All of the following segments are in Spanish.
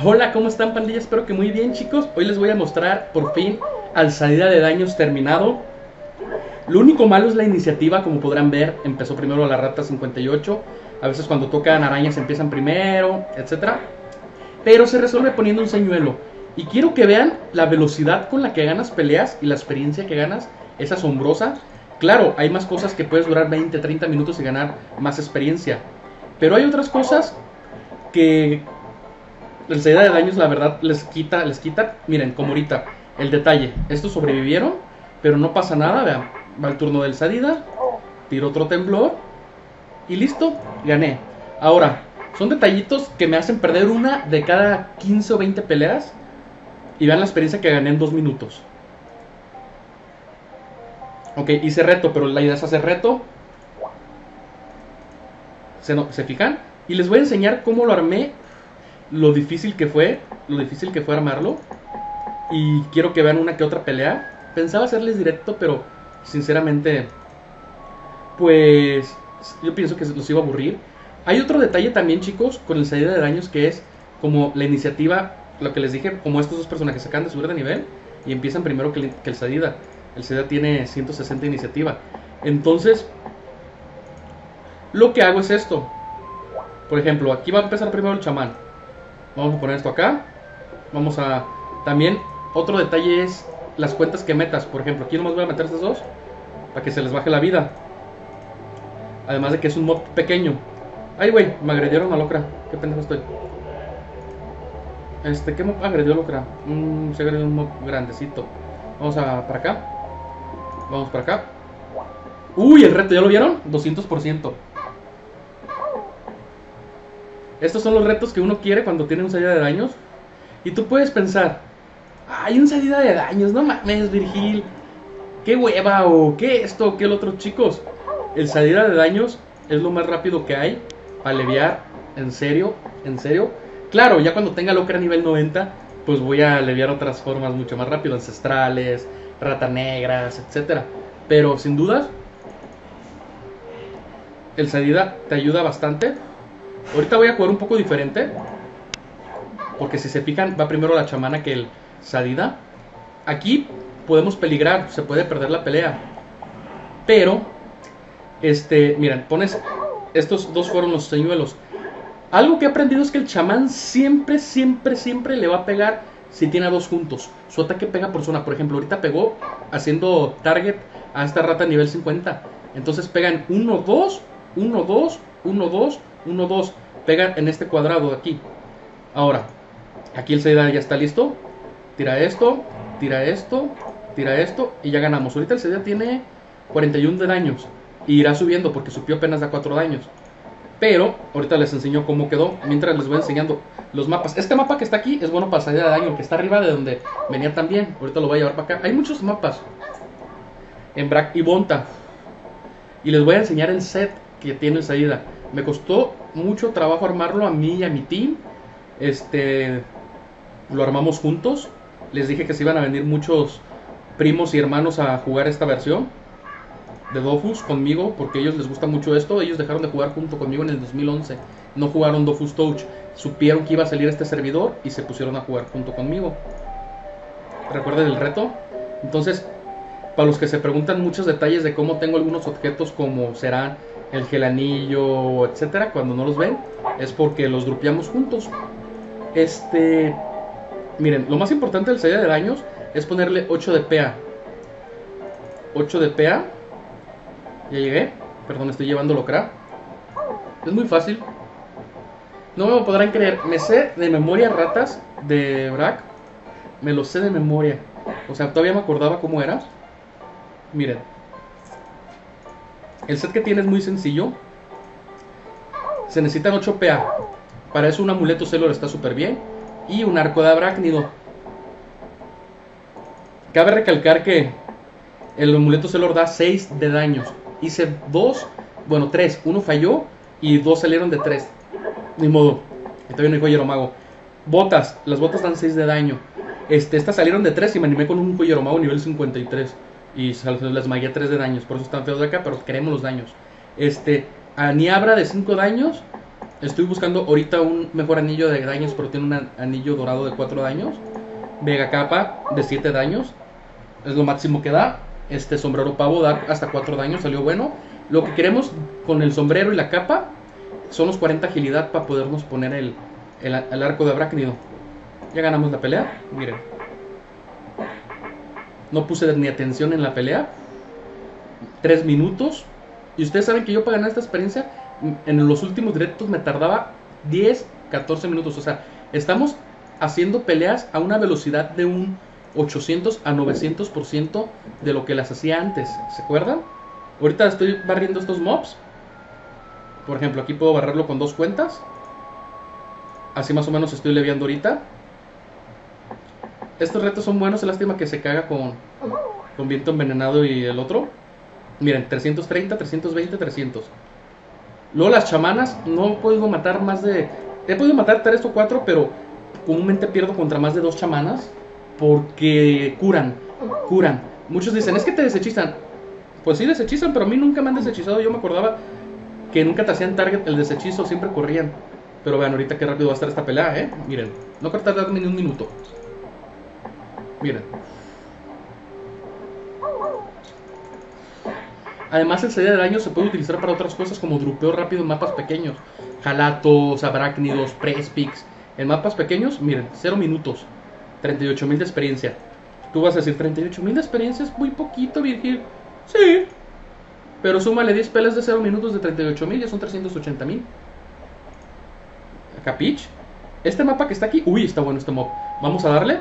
Hola, ¿cómo están, pandilla? Espero que muy bien, chicos. Hoy les voy a mostrar por fin al salida de daños terminado. Lo único malo es la iniciativa, como podrán ver. Empezó primero la rata 58. A veces cuando tocan arañas empiezan primero, etcétera. Pero se resuelve poniendo un señuelo. Y quiero que vean la velocidad con la que ganas peleas y la experiencia que ganas es asombrosa. Claro, hay más cosas que puedes durar 20, 30 minutos y ganar más experiencia. Pero hay otras cosas que la salida de daños, la verdad, les quita. Miren, como ahorita, el detalle. Estos sobrevivieron, pero no pasa nada. Vean, va el turno del salida. Tiro otro temblor. Y listo, gané. Ahora, son detallitos que me hacen perder una de cada 15 o 20 peleas. Y vean la experiencia que gané en 2 minutos. Ok, hice reto, pero la idea es hacer reto. ¿Se fijan? Y les voy a enseñar cómo lo armé. Lo difícil que fue armarlo. Y quiero que vean una que otra pelea. Pensaba hacerles directo, pero sinceramente, pues yo pienso que los iba a aburrir. Hay otro detalle también, chicos, con el salida de daños, que es como la iniciativa, lo que les dije, como estos dos personajes se acaban de subir de nivel y empiezan primero que el Sadida. El Sadida tiene 160 iniciativa. Entonces, lo que hago es esto. Por ejemplo, aquí va a empezar primero el chamán. Vamos a poner esto acá. Vamos a... También, otro detalle es las cuentas que metas. Por ejemplo, aquí nomás voy a meter estos dos para que se les baje la vida. Además de que es un mob pequeño. Ay, güey, me agredieron a Locra. Qué pendejo estoy. ¿Qué mob agredió a Locra? Se agredió un mob grandecito. Vamos para acá. Vamos para acá. Uy, el reto, ¿ya lo vieron? 200%. Estos son los retos que uno quiere cuando tiene un salida de daños. Y tú puedes pensar, hay un salida de daños, no mames, Virgil. Qué hueva, o qué esto, o qué el otro. Chicos, el salida de daños es lo más rápido que hay para aliviar. En serio, en serio. Claro, ya cuando tenga Locra nivel 90, pues voy a aliviar otras formas mucho más rápido. Ancestrales, rata negras, etcétera. Pero sin dudas, el salida te ayuda bastante. Ahorita voy a jugar un poco diferente, porque si se fijan, va primero la chamana que el Sadida. Aquí podemos peligrar, se puede perder la pelea. Pero, miren, pones... Estos dos fueron los señuelos. Algo que he aprendido es que el chamán siempre le va a pegar si tiene a dos juntos. Su ataque pega por zona. Por ejemplo, ahorita pegó haciendo target a esta rata nivel 50. Entonces pegan 1, 2, 1, 2, 1, 2, 1, 2. Pegan en este cuadrado de aquí. Ahora, aquí el Sadida ya está listo. Tira esto, tira esto, tira esto y ya ganamos. Ahorita el Sadida tiene 41 de daños. Y irá subiendo porque su pio apenas da 4 daños. Pero ahorita les enseño cómo quedó. Mientras les voy enseñando los mapas. Este mapa que está aquí es bueno para salida de daño. El que está arriba de donde venía también. Ahorita lo voy a llevar para acá. Hay muchos mapas en Brack y Bonta. Y les voy a enseñar el set que tiene el Sadida. Me costó mucho trabajo armarlo a mí y a mi team. Lo armamos juntos. Les dije que se iban a venir muchos primos y hermanos a jugar esta versión de Dofus conmigo, porque a ellos les gusta mucho esto. Ellos dejaron de jugar junto conmigo en el 2011. No jugaron Dofus Touch. Supieron que iba a salir este servidor y se pusieron a jugar junto conmigo. ¿Recuerden el reto? Entonces, para los que se preguntan muchos detalles de cómo tengo algunos objetos, como serán el gelanillo, etcétera, cuando no los ven, es porque los drupeamos juntos. Miren, lo más importante del salida de daños es ponerle 8 de PA. 8 de PA. Ya llegué. Perdón, estoy llevando Locra. Es muy fácil. No me podrán creer. Me sé de memoria ratas de Brack. Me lo sé de memoria. O sea, todavía me acordaba cómo era. Miren. El set que tiene es muy sencillo. Se necesitan 8 PA. Para eso un amuleto Celor está súper bien. Y un arco de arácnido. Cabe recalcar que el amuleto Celor da 6 de daños. Hice 2, bueno 3. Uno falló y 2 salieron de 3. Ni modo. Todavía no hay joyero mago. Botas. Las botas dan 6 de daño. Estas salieron de 3 y me animé con un joyero mago nivel 53. Y les magué 3 de daños. Por eso están feos de acá, pero queremos los daños. A Niabra de 5 daños. Estoy buscando ahorita un mejor anillo de daños, pero tiene un anillo dorado de 4 daños. Vega capa de 7 daños. Es lo máximo que da. Este sombrero pavo da hasta 4 daños, salió bueno. Lo que queremos con el sombrero y la capa son los 40 agilidad para podernos poner el arco de arácnido. Ya ganamos la pelea, miren. No puse ni atención en la pelea. 3 minutos. Y ustedes saben que yo para ganar esta experiencia, en los últimos directos me tardaba 10, 14 minutos. O sea, estamos haciendo peleas a una velocidad de un 800 a 900% de lo que las hacía antes. ¿Se acuerdan? Ahorita estoy barriendo estos mobs. Por ejemplo, aquí puedo barrerlo con 2 cuentas. Así más o menos estoy leviando ahorita. Estos retos son buenos. Es lástima que se caga con viento envenenado y el otro. Miren, 330, 320, 300. Luego las chamanas no he podido matar más de... He podido matar 3 o 4, pero comúnmente pierdo contra más de 2 chamanas. Porque curan. Muchos dicen, es que te deshechizan. Pues sí deshechizan, pero a mí nunca me han deshechizado. Yo me acordaba que nunca te hacían target el deshechizo, siempre corrían. Pero vean ahorita qué rápido va a estar esta pelea, Miren, no creo tardarme ni un minuto. Miren. Además el salida de daño se puede utilizar para otras cosas como dropeo rápido en mapas pequeños. Jalatos, arácnidos, prespix. En mapas pequeños, miren, 0 minutos. 38.000 de experiencia. Tú vas a decir, 38.000 de experiencia es muy poquito, Virgil. Sí. Pero súmale 10 peleas de 0 minutos de 38.000, ya son 380.000. ¿Capich? Este mapa que está aquí, uy, está bueno este mob. Vamos a darle.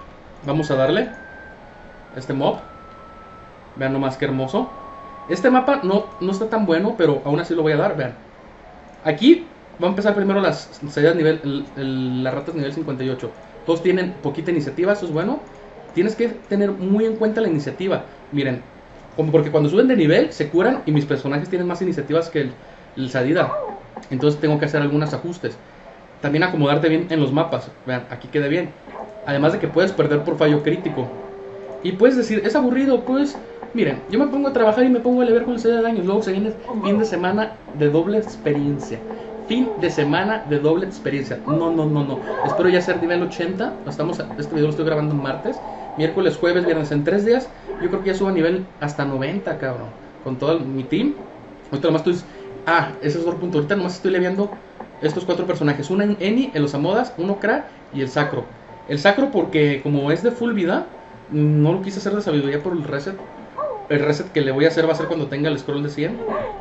Este mob. Vean nomás qué hermoso. Este mapa no está tan bueno, pero aún así lo voy a dar, vean. Aquí va a empezar primero las salidas nivel, las ratas nivel 58. Todos tienen poquita iniciativa, eso es bueno. Tienes que tener muy en cuenta la iniciativa. Miren, como porque cuando suben de nivel se curan y mis personajes tienen más iniciativas que el Sadida. Entonces tengo que hacer algunos ajustes. También acomodarte bien en los mapas. Vean, aquí queda bien. Además de que puedes perder por fallo crítico. Y puedes decir, es aburrido, pues... Miren, yo me pongo a trabajar y me pongo a leer con el salida de daños. Luego se viene fin de semana de doble experiencia. Fin de semana de doble experiencia. No. Espero ya ser nivel 80. Este video lo estoy grabando en martes. Miércoles, jueves, viernes. En 3 días yo creo que ya subo a nivel hasta 90, cabrón. Con todo mi team. Ahorita nomás estoy... ese es otro punto. Ahorita nomás estoy leviando estos 4 personajes. Una en Eni, en los Amodas, uno Kra y el Sacro. El Sacro porque como es de full vida, no lo quise hacer de sabiduría por el reset. El reset que le voy a hacer va a ser cuando tenga el scroll de 100.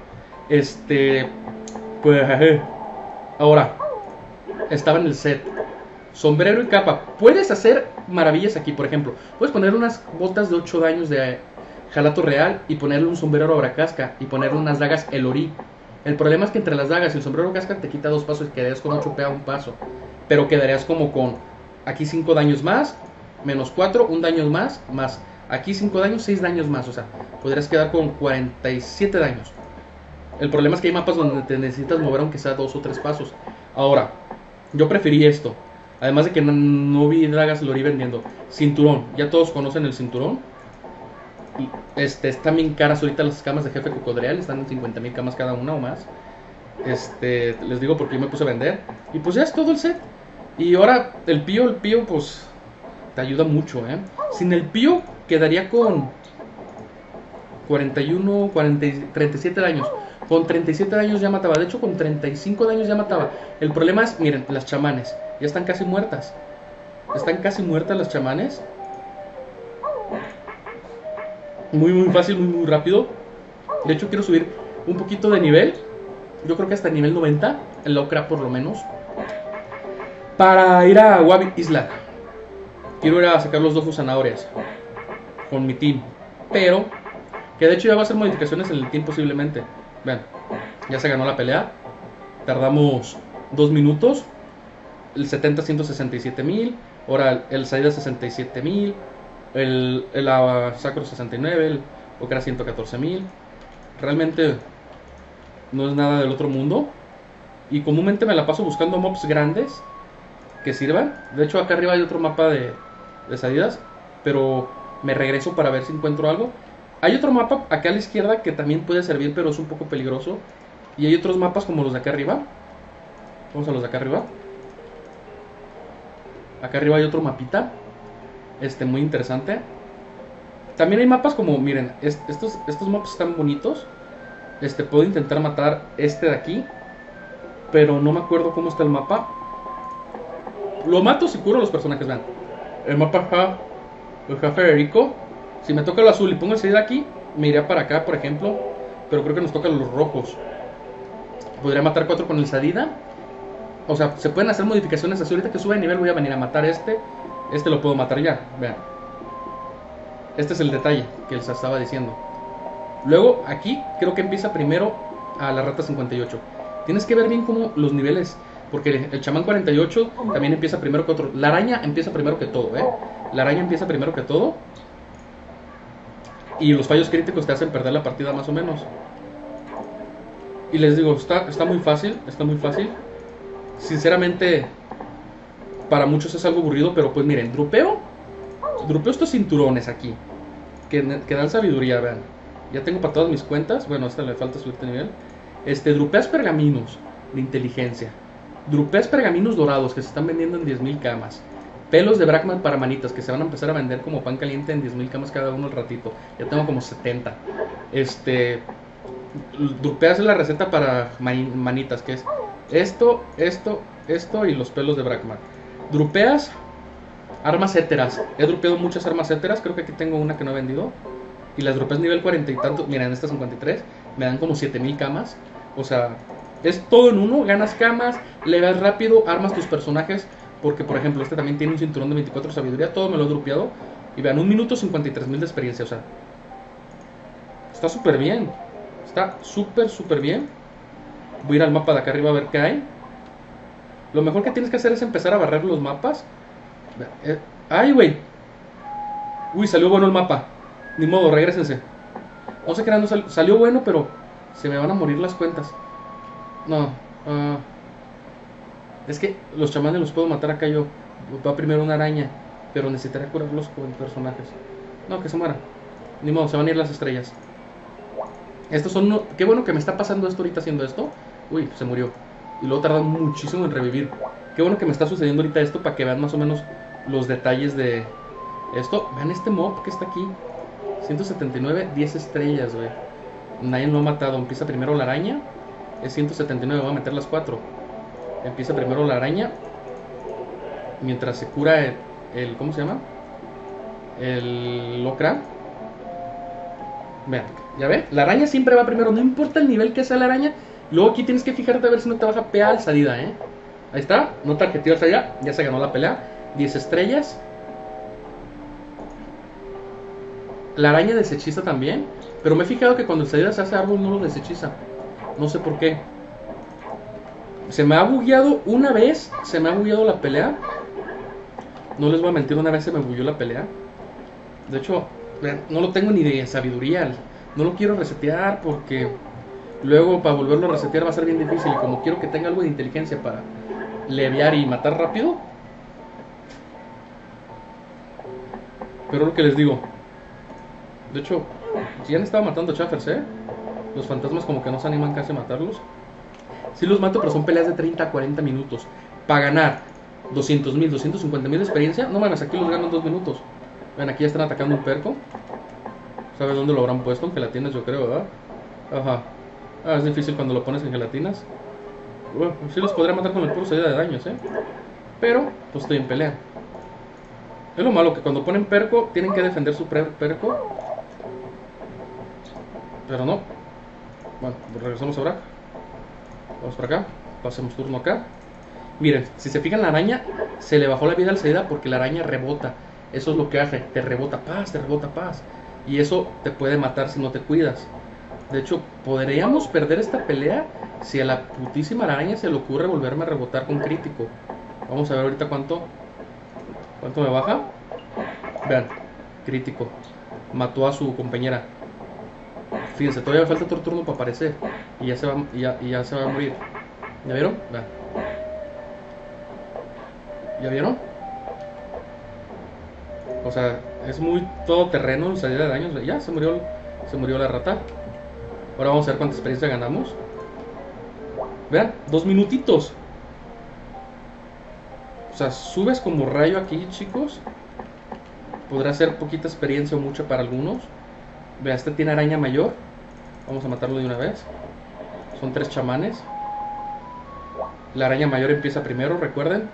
Pues... Ahora, estaba en el set. Sombrero y capa. Puedes hacer maravillas aquí, por ejemplo. Puedes poner unas botas de 8 daños de jalato real y ponerle un sombrero abracasca y ponerle unas dagas Elori. El problema es que entre las dagas y el sombrero casca te quita 2 pasos y quedarías con 8 PA un paso. Pero quedarías como con aquí 5 daños más, menos 4, un daño más, más aquí 5 daños, 6 daños más. O sea, podrías quedar con 47 daños. El problema es que hay mapas donde te necesitas mover aunque sea 2 o 3 pasos. Ahora, yo preferí esto. Además de que no vi dragas Elori vendiendo. Cinturón, ya todos conocen el cinturón. Están bien caras ahorita las camas de jefe cocodrial. Están en 50.000 camas cada una o más. Les digo porque yo me puse a vender. Y pues ya es todo el set. Y ahora el pío pues te ayuda mucho, Sin el pío quedaría con 41, 40, 37 daños. Con 37 daños ya mataba. De hecho con 35 daños ya mataba. El problema es, miren, las chamanes ya están casi muertas. Están casi muertas las chamanes. Muy fácil, muy rápido. De hecho quiero subir un poquito de nivel. Yo creo que hasta el nivel 90. El Locra por lo menos. Para ir a Wabi Isla. Quiero ir a sacar los 2 zanahorias con mi team. Pero que de hecho ya va a hacer modificaciones en el team posiblemente. Vean, ya se ganó la pelea. Tardamos 2 minutos. El 70 167.000. Ahora el Saida 67.000. El Sacro 69. El Okra 114.000. Realmente no es nada del otro mundo. Y comúnmente me la paso buscando mobs grandes que sirvan. De hecho acá arriba hay otro mapa de salidas, pero me regreso para ver si encuentro algo. Hay otro mapa acá a la izquierda que también puede servir, pero es un poco peligroso. Y hay otros mapas como los de acá arriba Vamos a los de acá arriba. Acá arriba hay otro mapita. Muy interesante. También hay mapas como, miren, estos mapas están bonitos. Puedo intentar matar este de aquí, pero no me acuerdo cómo está el mapa. Lo mato si curo a los personajes, vean. El mapa está Federico. Si me toca el azul y pongo el seguir aquí, me iría para acá, por ejemplo. Pero creo que nos tocan los rojos. Podría matar 4 con el Sadida. O sea, se pueden hacer modificaciones así. Ahorita que sube de nivel voy a venir a matar este. Este lo puedo matar ya, vean. Este es el detalle que les estaba diciendo. Luego aquí creo que empieza primero a la rata 58. Tienes que ver bien cómo los niveles, porque el chamán 48 también empieza primero que otro. La araña empieza primero que todo, La araña empieza primero que todo. Y los fallos críticos te hacen perder la partida más o menos. Y les digo, está muy fácil, está muy fácil. Sinceramente, para muchos es algo aburrido, pero pues miren, dropeo estos cinturones aquí, que dan sabiduría, vean. Ya tengo para todas mis cuentas. Bueno, a esta le falta subir de nivel. Drupeas pergaminos de inteligencia. Drupeas pergaminos dorados que se están vendiendo en 10.000 camas. Pelos de Brackman para manitas que se van a empezar a vender como pan caliente en 10.000 camas cada uno al ratito. Ya tengo como 70. Drupeas es la receta para manitas, que es esto y los pelos de Brackman. Drupeas armas éteras. He drupeado muchas armas éteras. Creo que aquí tengo una que no he vendido. Y las dropeas nivel 40 y tanto. Miren, estas 53 me dan como 7000 camas. O sea, es todo en uno. Ganas camas, le das rápido, armas tus personajes. Porque, por ejemplo, este también tiene un cinturón de 24 sabiduría. Todo me lo he drupeado. Y vean, 1 minuto 53.000 de experiencia. O sea, está súper bien. Está súper bien. Voy a ir al mapa de acá arriba a ver qué hay. Lo mejor que tienes que hacer es empezar a barrer los mapas. ¡Ay, güey! Uy, salió bueno el mapa. Ni modo, regrésense. No sé qué no salió bueno, pero se me van a morir las cuentas. No. Es que los chamanes los puedo matar acá yo. Va primero una araña, pero necesitaré curarlos con personajes. No, que se mueran. Ni modo, se van a ir las estrellas. Estos son... Qué bueno que me está pasando esto ahorita haciendo esto. Uy, se murió. Y luego tardan muchísimo en revivir. Qué bueno que me está sucediendo ahorita esto para que vean más o menos los detalles de esto. Vean este mob que está aquí. 179, 10 estrellas, güey. Nadie lo ha matado. Empieza primero la araña. Es 179, voy a meter las 4. Empieza primero la araña. Mientras se cura el ¿cómo se llama? El locra. Vean, ¿ya ven? La araña siempre va primero. No importa el nivel que sea la araña. Luego aquí tienes que fijarte a ver si no te baja PA al Sadida, Ahí está, no tarjeteo al Sadida. Ya se ganó la pelea. 10 estrellas. La araña desechiza también. Pero me he fijado que cuando el Sadida se hace árbol no lo desechiza. No sé por qué. Se me ha bugueado una vez. Se me ha bugueado la pelea. No les voy a mentir, una vez se me bugueó la pelea. De hecho, no lo tengo ni de sabiduría. No lo quiero resetear porque luego para volverlo a resetear va a ser bien difícil. Y como quiero que tenga algo de inteligencia para leviar y matar rápido. Pero lo que les digo. De hecho, si han estado matando Chaffers, los fantasmas como que no se animan casi a matarlos. Sí los mato, pero son peleas de 30 a 40 minutos. Para ganar 200.000, 250.000 de experiencia. No mames, aquí los gano en 2 minutos. Ven, aquí ya están atacando un perco. ¿Sabes dónde lo habrán puesto? En gelatinas, yo creo, ¿verdad? Ajá. Es difícil cuando lo pones en gelatinas. Bueno, sí los podría matar con el puro salida de daños, Pero, pues estoy en pelea. Es lo malo que cuando ponen perco, tienen que defender su perco. Pero no. Bueno, regresamos ahora. Vamos para acá. Pasemos turno acá. Miren, si se fijan la araña, se le bajó la vida al Sadida porque la araña rebota. Eso es lo que hace, te rebota paz. Y eso te puede matar si no te cuidas. De hecho, podríamos perder esta pelea si a la putísima araña se le ocurre volverme a rebotar con crítico. Vamos a ver ahorita cuánto me baja. Vean, crítico. Mató a su compañera. Fíjense, todavía falta otro turno para aparecer. Y ya se va a morir. ¿Ya vieron? Vean. ¿Ya vieron? O sea, es muy todoterreno el salida de daños. Ya se murió la rata. Ahora vamos a ver cuánta experiencia ganamos. Vean, 2 minutitos. O sea, subes como rayo aquí, chicos. Podrá ser poquita experiencia o mucha para algunos. Vea, este tiene araña mayor. Vamos a matarlo de una vez. Son 3 chamanes. La araña mayor empieza primero, recuerden.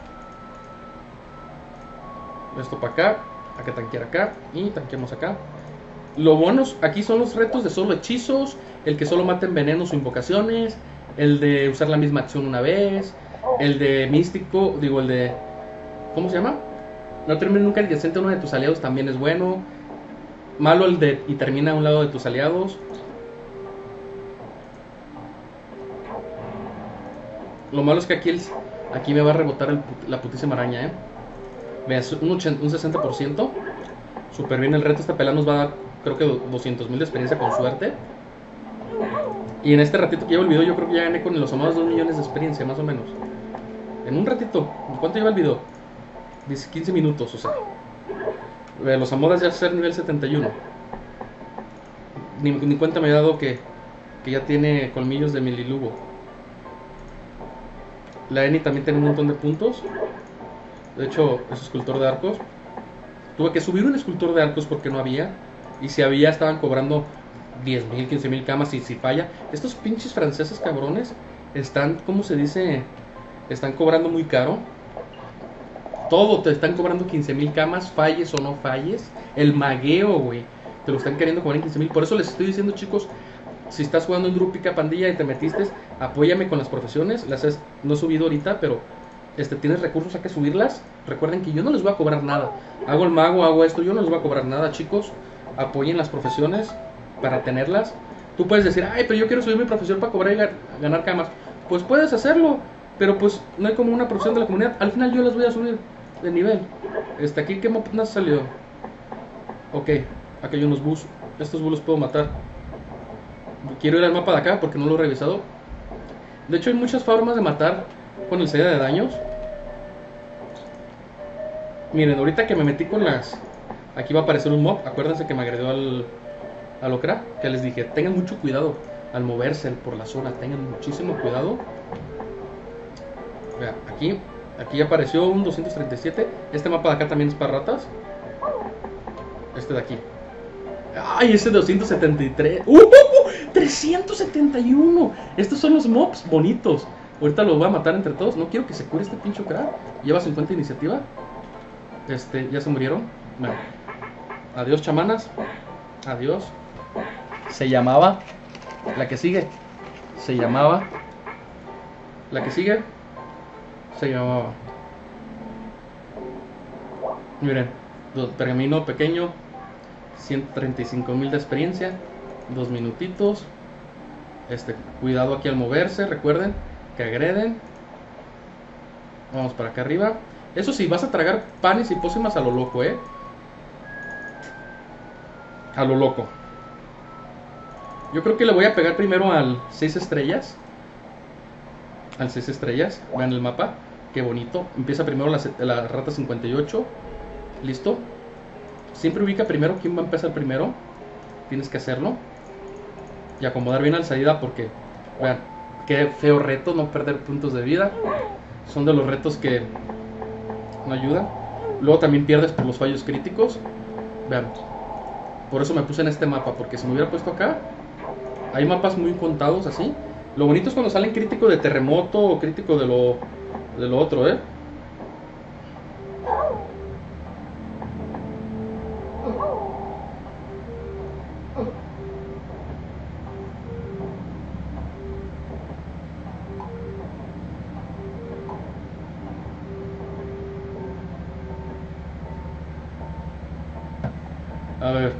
Esto para acá. Hay que tanquear acá. Y tanqueamos acá. Lo bueno aquí son los retos de solo hechizos. El que solo maten venenos o invocaciones. El de usar la misma acción una vez. El de místico. Digo, el de... ¿Cómo se llama? No termine nunca adyacente a uno de tus aliados también es bueno. Malo el de... y termina a un lado de tus aliados. Lo malo es que aquí me va a rebotar la putísima araña, Veas, un 60%. Súper bien el reto. Esta pelea nos va a dar, creo que 200,000 de experiencia con suerte. Y en este ratito que llevo el video, yo creo que ya gané con los amados 2 millones de experiencia, más o menos. En un ratito. ¿Cuánto lleva el video? 15 minutos, o sea. Los amodas ya ser nivel 71. Ni cuenta me he dado que ya tiene colmillos de mililugo. La Eni también tiene un montón de puntos. De hecho, es escultor de arcos. Tuve que subir un escultor de arcos porque no había. Y si había, estaban cobrando 10,000, 15,000 camas. Y si falla, estos pinches franceses cabrones están, ¿cómo se dice? Están cobrando muy caro. Todo te están cobrando 15,000 camas, falles o no falles. El magueo, güey, te lo están queriendo cobrar en 15,000. Por eso les estoy diciendo, chicos, si estás jugando en Drupica Pandilla y te metiste, apóyame con las profesiones. No he subido ahorita, pero tienes recursos, hay que subirlas. Recuerden que yo no les voy a cobrar nada. Hago el mago, hago esto, yo no les voy a cobrar nada, chicos. Apoyen las profesiones para tenerlas. Tú puedes decir, ay, pero yo quiero subir mi profesión para cobrar y ganar camas. Pues puedes hacerlo, pero pues no hay como una profesión de la comunidad. Al final yo las voy a subir de nivel. Aquí, ¿qué mapa salió? Ok, aquí hay unos bus. Estos bus los puedo matar. Quiero ir al mapa de acá porque no lo he revisado. De hecho hay muchas formas de matar con el sello de daños. Miren, ahorita que me metí con las... Aquí va a aparecer un mob. Acuérdense que me agredió al Okra. Que les dije, tengan mucho cuidado al moverse por la zona. Tengan muchísimo cuidado. Vea, aquí apareció un 237. Este mapa de acá también es para ratas. Este de aquí. ¡Ay, ese 273! 371. Estos son los mobs bonitos. Ahorita los voy a matar entre todos. No quiero que se cure este pinche crack. Lleva 50 iniciativa. Ya se murieron. Bueno. Adiós, chamanas. Adiós. Se llamaba. La que sigue. Se llamaba. La que sigue. Se llamaba. Miren. Pergamino pequeño. 135,000 de experiencia. 2 minutitos. Cuidado aquí al moverse. Recuerden que agreden. Vamos para acá arriba. Eso sí, vas a tragar panes y pócimas a lo loco, a lo loco. Yo creo que le voy a pegar primero al 6 estrellas. Al 6 estrellas. Vean el mapa. Qué bonito. Empieza primero la rata 58. Listo. Siempre ubica primero quién va a empezar primero. Tienes que hacerlo. Y acomodar bien al salida porque, vean, qué feo reto, no perder puntos de vida. Son de los retos que no ayudan. Luego también pierdes por los fallos críticos. Vean, por eso me puse en este mapa, porque si me hubiera puesto acá, hay mapas muy contados así. Lo bonito es cuando salen crítico de terremoto o crítico de lo otro, A ver.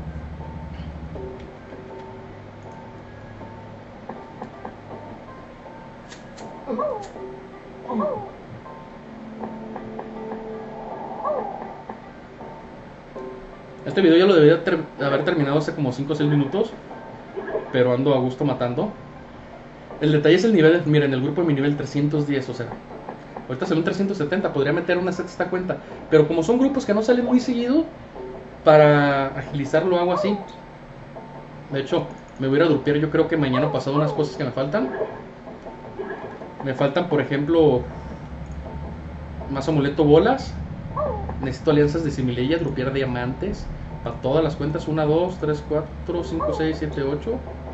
Este video ya lo debería haber terminado hace como 5 o 6 minutos. Pero ando a gusto matando. El detalle es el nivel. Miren, el grupo de mi nivel 310, o sea, ahorita salió un 370, podría meter una sexta cuenta. Pero como son grupos que no salen muy seguido, para agilizarlo hago así. De hecho, me voy a ir a drupear yo creo que mañana pasado unas cosas que me faltan. Me faltan, por ejemplo, Más amuleto bolas. Necesito alianzas de Simileia, dropear diamantes. Para todas las cuentas. 1, 2, 3, 4, 5, 6, 7, 8.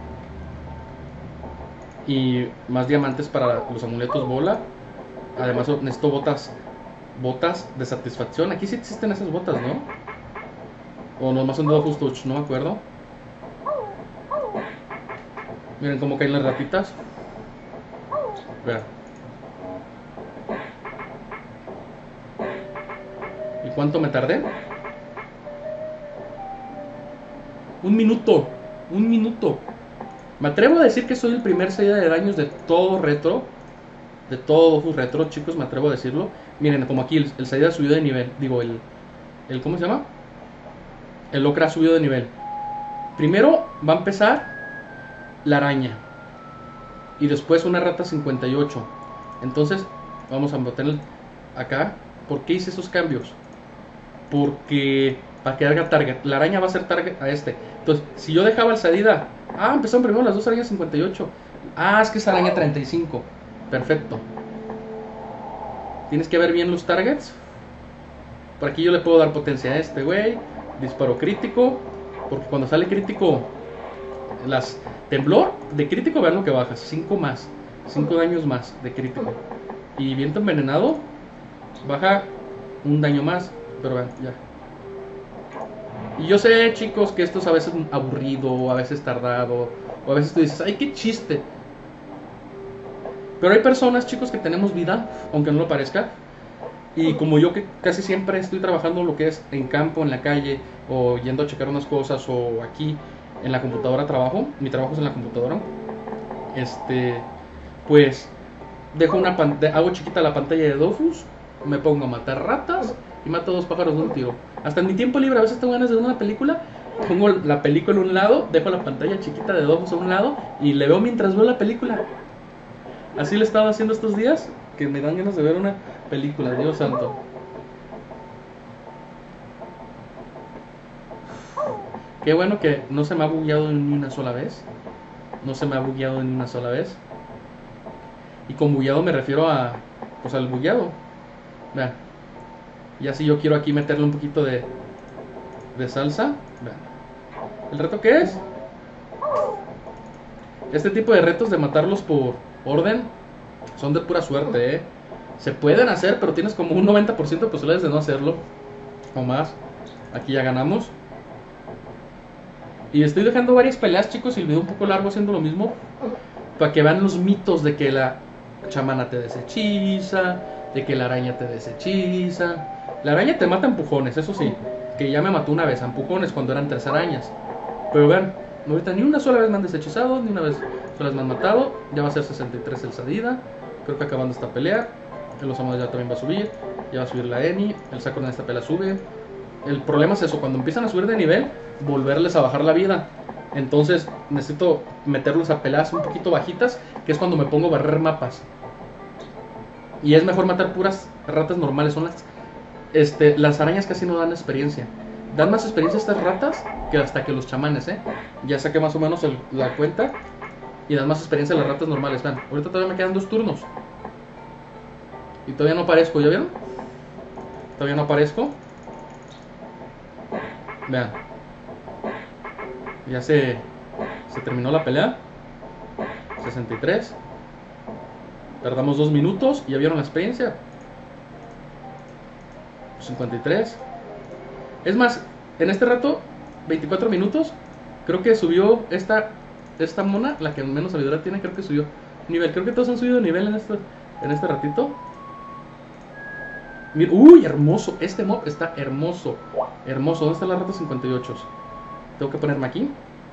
Y más diamantes para los amuletos bola. Además necesito botas de satisfacción. Aquí sí existen esas botas, ¿no? O nomás son de Dofus Touch, no me acuerdo. Miren cómo caen las ratitas. Vean. ¿Y cuánto me tardé? Un minuto. Un minuto. Me atrevo a decir que soy el primer salida de daños de todo retro. De todo Dofus retro, chicos, me atrevo a decirlo. Miren, como aquí el salida subió de nivel. Digo, el ¿cómo se llama? El Ocra ha subido de nivel. Primero va a empezar la araña. Y después una rata 58. Entonces, vamos a meter acá. ¿Por qué hice esos cambios? Porque para que haga target. La araña va a ser target a este. Entonces, si yo dejaba el salida. Empezaron primero las dos arañas 58. Es que es araña 35. Perfecto. Tienes que ver bien los targets. Por aquí yo le puedo dar potencia a este güey. Disparo crítico. Porque cuando sale crítico, las temblor de crítico, vean lo que bajas. 5 más. 5 daños más de crítico. Y viento envenenado baja un daño más. Pero vean, ya. Y yo sé, chicos, que esto es a veces aburrido, a veces tardado, o a veces tú dices, ay, qué chiste. Pero hay personas, chicos, que tenemos vida, aunque no lo parezca. Y como yo, que casi siempre estoy trabajando lo que es en campo, en la calle, o yendo a checar unas cosas, o aquí en la computadora trabajo. Mi trabajo es en la computadora. Pues dejo hago chiquita la pantalla de Dofus, me pongo a matar ratas y mato 2 pájaros de un tiro. Hasta en mi tiempo libre, a veces tengo ganas de ver una película, pongo la película a un lado, dejo la pantalla chiquita de Dofus a un lado y le veo mientras veo la película. Así lo he estado haciendo estos días, que me dan ganas de ver una película, Dios santo. Qué bueno que no se me ha bugueado ni una sola vez. No se me ha bugueado ni una sola vez. Y con bugueado me refiero a, pues al bugueado. Vean. Y así yo quiero aquí meterle un poquito de salsa. Vean. ¿El reto qué es? Este tipo de retos de matarlos por orden son de pura suerte, Se pueden hacer, pero tienes como un 90% de posibilidades de no hacerlo. O más. Aquí ya ganamos. Y estoy dejando varias peleas, chicos, y el video un poco largo haciendo lo mismo. Para que vean los mitos de que la chamana te deshechiza, de que la araña te deshechiza. La araña te mata a empujones, eso sí. Que ya me mató una vez a empujones cuando eran 3 arañas. Pero vean, ahorita ni una sola vez me han deshechizado, ni una vez solas me han matado. Ya va a ser 63 el Sadida. Creo que acabando esta pelea. El Osamu ya también va a subir. Ya va a subir la Eni. El Sakura en esta pelea sube. El problema es eso, cuando empiezan a subir de nivel, volverles a bajar la vida. Entonces necesito meterlos a peleas un poquito bajitas, que es cuando me pongo a barrer mapas. Y es mejor matar puras ratas normales. Son las arañas casi no dan experiencia. Dan más experiencia estas ratas que hasta que los chamanes, Ya saqué más o menos la cuenta. Y dan más experiencia las ratas normales. Vean, ahorita todavía me quedan 2 turnos. Y todavía no aparezco, ¿ya vieron? Todavía no aparezco. Vean. Ya se terminó la pelea. 63. Tardamos 2 minutos. ¿Ya vieron la experiencia? 53. Es más, en este rato, 24 minutos. Creo que subió esta mona, la que menos sabiduría tiene, creo que subió nivel. Creo que todos han subido nivel en este ratito. Mira, uy, hermoso. Este mob está hermoso. Hermoso. ¿Dónde está la rata 58? Tengo que ponerme aquí.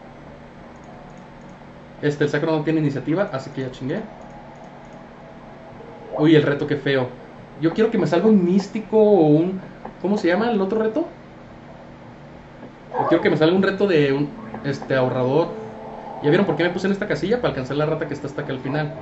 El sacro no tiene iniciativa, así que ya chingué. Uy, el reto, qué feo. Yo quiero que me salga un místico o un... ¿Cómo se llama el otro reto? Yo quiero que me salga un reto de un ahorrador. ¿Ya vieron por qué me puse en esta casilla? Para alcanzar la rata que está hasta acá al final.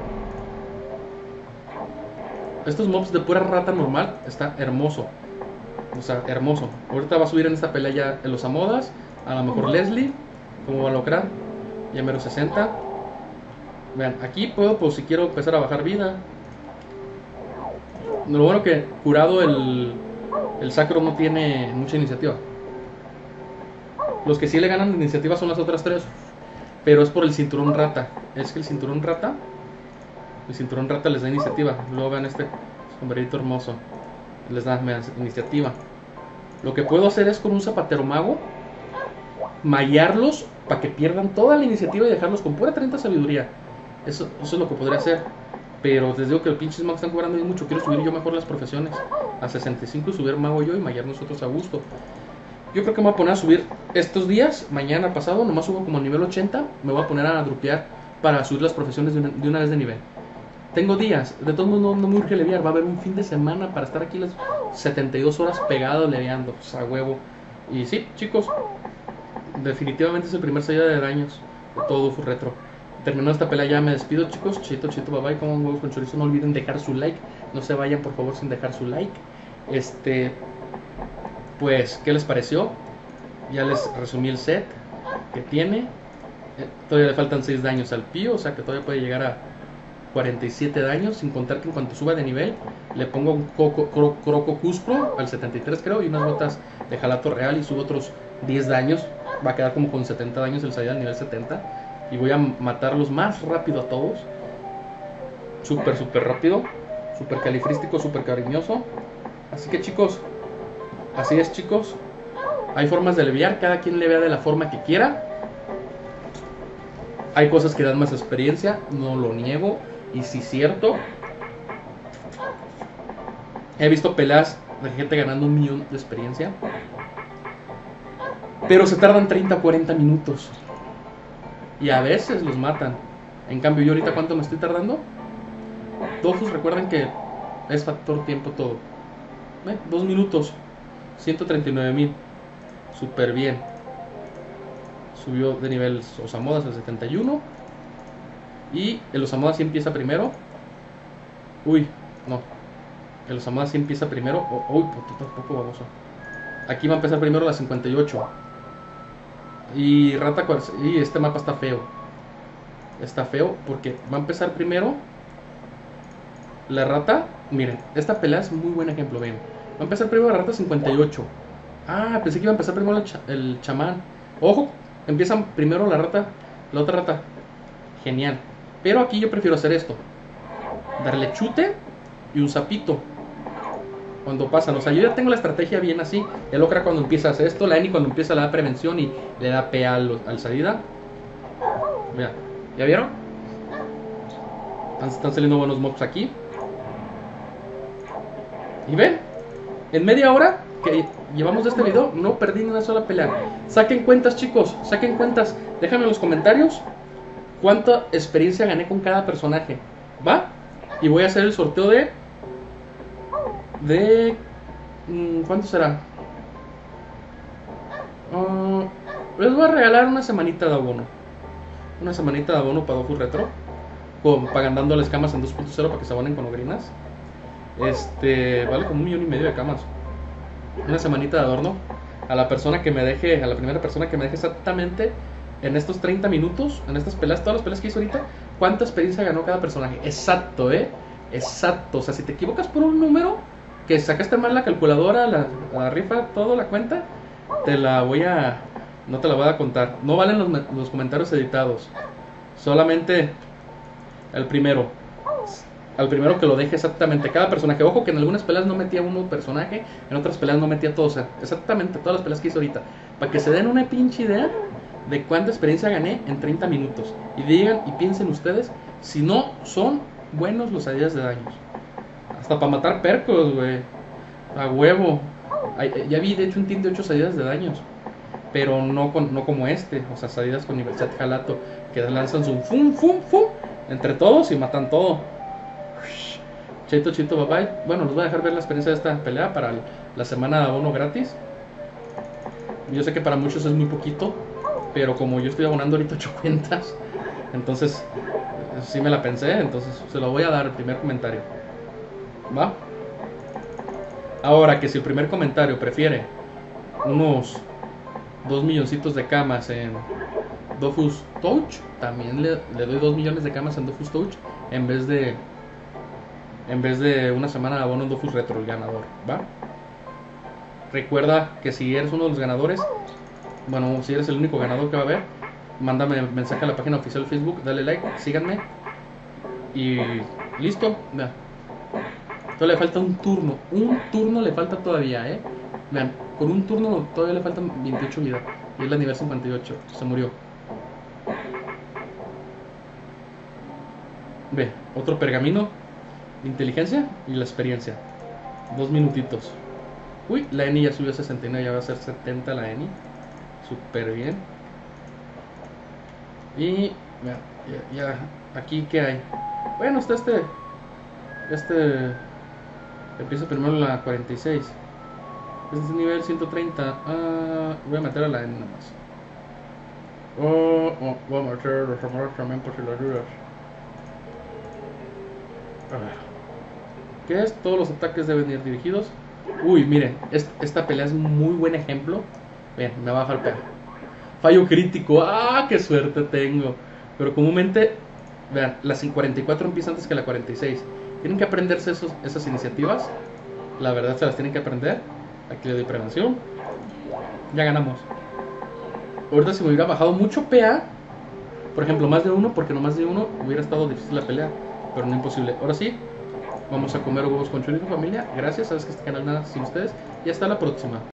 Estos mobs de pura rata normal está hermoso. O sea, hermoso. Ahorita va a subir en esta pelea ya en los Amodas. A lo mejor Leslie. ¿Cómo va a lograr? Ya mero 60. Vean, aquí puedo, pues si quiero empezar a bajar vida. Lo bueno que curado el sacro no tiene mucha iniciativa. Los que sí le ganan iniciativa son las otras tres. Pero es por el cinturón rata. Es que el cinturón rata les da iniciativa. Luego vean este sombrerito hermoso. Les da iniciativa. Lo que puedo hacer es con un zapatero mago mallarlos para que pierdan toda la iniciativa y dejarlos con pura 30 sabiduría. Eso es lo que podría hacer. Pero les digo que los pinches magos están cobrando bien mucho. Quiero subir yo mejor las profesiones a 65 y subir mago yo y mallar nosotros a gusto. Yo creo que me voy a poner a subir estos días, mañana, pasado, nomás subo como a nivel 80. Me voy a poner a drupear para subir las profesiones de una vez de nivel. Tengo días, de todos modos no me urge leviar. Va a haber un fin de semana para estar aquí las 72 horas pegado leviando, pues a huevo. Y sí, chicos, definitivamente es el primer salida de daños de todo Dofus Retro. Terminando esta pelea ya me despido, chicos. Chito, bye bye, coman huevos con chorizo. No olviden dejar su like. No se vayan por favor sin dejar su like. Pues, ¿qué les pareció? Ya les resumí el set que tiene. Todavía le faltan 6 daños al pío, o sea que todavía puede llegar a 47 daños, sin contar que en cuanto suba de nivel le pongo un Croco Cuspro al 73 creo, y unas botas de Jalato Real y subo otros 10 daños. Va a quedar como con 70 daños el salida al nivel 70. Y voy a matarlos más rápido a todos. Súper rápido. Súper califrístico, súper cariñoso. Así que chicos, así es chicos. Hay formas de leviar, cada quien levea de la forma que quiera. Hay cosas que dan más experiencia, no lo niego. Y sí es cierto. He visto peleas de gente ganando 1.000.000 de experiencia, pero se tardan 30 o 40 minutos. Y a veces los matan. En cambio yo ahorita, ¿cuánto me estoy tardando? Dofus, recuerden que es factor tiempo todo. 2 minutos. 139.000. Súper bien. Subió de nivel Osamodas al 71. Y el Osamodas sí empieza primero. Uy, no. El Osamodas sí empieza primero. Uy, poco baboso. Aquí va a empezar primero la 58. Y Rata, y este mapa está feo. Está feo porque va a empezar primero la Rata. Miren, esta pelea es muy buen ejemplo. Ven, va a empezar primero la Rata 58. Ah, pensé que iba a empezar primero el chamán. Ojo, empiezan primero la Rata, la otra Rata. Genial. Pero aquí yo prefiero hacer esto: darle chute y un sapito cuando pasan. O sea, yo ya tengo la estrategia bien así. El Okra cuando empieza a hacer esto, la Eni cuando empieza le da prevención y le da PA al salida. Mira, ¿ya vieron? Están saliendo buenos mobs aquí. Y ven, en media hora que llevamos de este video no perdí ni una sola pelea. Saquen cuentas, chicos, saquen cuentas. Déjame en los comentarios cuánta experiencia gané con cada personaje. ¿Va? Y voy a hacer el sorteo de ¿cuánto será? Les voy a regalar una semanita de abono. Una semanita de abono para Dofus Retro, pagándoles camas en 2.0 para que se abonen con ogrinas. Vale como 1.5 million de camas. Una semanita de adorno a la persona que me deje, a la primera persona que me deje exactamente en estos 30 minutos, en estas peleas, todas las peleas que hizo ahorita, cuánta experiencia ganó cada personaje. Exacto, exacto. O sea, si te equivocas por un número, que sacaste mal la calculadora, la rifa, todo, la cuenta, no te la voy a contar. No valen los comentarios editados. Solamente el primero. Al primero que lo deje exactamente cada personaje. Ojo que en algunas peleas no metía uno personaje, en otras peleas no metía todos. O sea, exactamente todas las peleas que hizo ahorita. Para que se den una pinche idea de cuánta experiencia gané en 30 minutos. Y digan y piensen ustedes si no son buenos los salidas de daños. Hasta para matar percos, güey. A huevo. Ya vi de hecho un team de 8 salidas de daños. Pero no como este. O sea, salidas con nivel set Jalato, que lanzan su fum entre todos y matan todo. Chito, bye bye. Bueno, les voy a dejar ver la experiencia de esta pelea para la semana de abono gratis. Yo sé que para muchos es muy poquito, pero como yo estoy abonando ahorita 8 cuentas, entonces sí me la pensé. Entonces se lo voy a dar el primer comentario. ¿Va? Ahora que si el primer comentario prefiere unos 2 milloncitos de camas en Dofus Touch, también le doy 2 millones de camas en Dofus Touch en vez de en vez de una semana de abonos Dofus Retro el ganador, ¿va? Recuerda que si eres uno de los ganadores, bueno, si eres el único ganador que va a haber, mándame mensaje a la página oficial de Facebook, dale like, síganme y listo. Vean, todavía le falta un turno le falta todavía, vean, con un turno todavía le faltan 28 vidas y es la nivel 58, se murió. Ve, otro pergamino, inteligencia y la experiencia, 2 minutitos. Uy, la Eni ya subió a 69, ya va a ser 70 la Eni, súper bien. Y ya, aquí que hay, bueno, está empieza primero la 46, este es nivel 130. Voy a meter a la N nomás. Voy a meter los amores también por si las dudas. A ver, ¿qué es? Todos los ataques deben ir dirigidos. Uy, miren, esta pelea es muy buen ejemplo. Vean, me baja el pelo. Fallo crítico, qué suerte tengo. Pero comúnmente, vean, la 44 empieza antes que la 46. Tienen que aprenderse esas iniciativas. La verdad se las tienen que aprender. Aquí le doy prevención. Ya ganamos. Ahorita si me hubiera bajado mucho PA, por ejemplo, más de uno, porque no más de uno hubiera estado difícil la pelea, pero no imposible. Ahora sí, vamos a comer huevos con chorizo, familia. Gracias, sabes que este canal nada sin ustedes. Y hasta la próxima.